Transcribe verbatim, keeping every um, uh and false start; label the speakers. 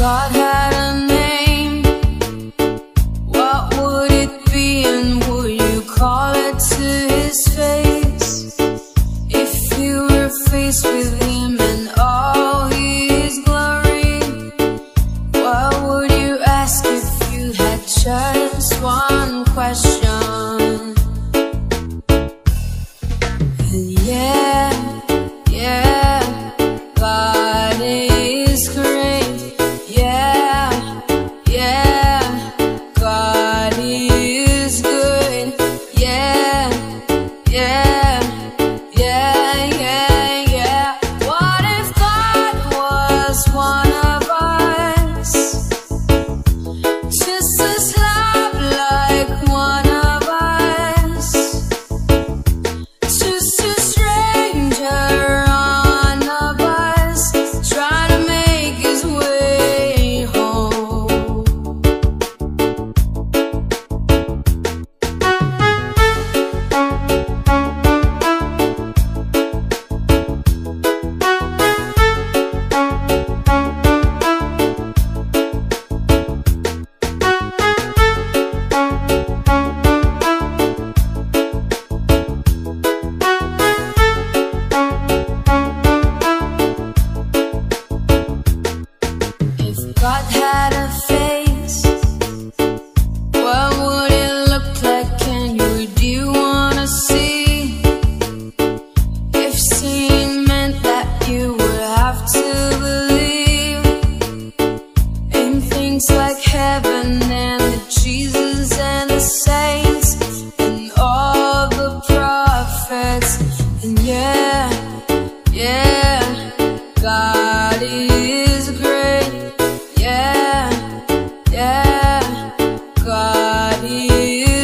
Speaker 1: God had a name, what would it be, and would you call it to his face? If you were faced with him and all his glory, what would you ask if you had just one question? And yeah, yeah, God is great. Yeah, yeah, God is good. Yeah, yeah, yeah, yeah, yeah. What if God was one of us? Just as love like one of us. Just a stranger on a bus, trying to make his way home. If God had a face, what would it look like? Can you, do you wanna see? If seeing meant that you would have to believe in things like heaven and the Jesus and the saints and all the prophets. And yeah, yeah, God is great. Yeah, yeah, God is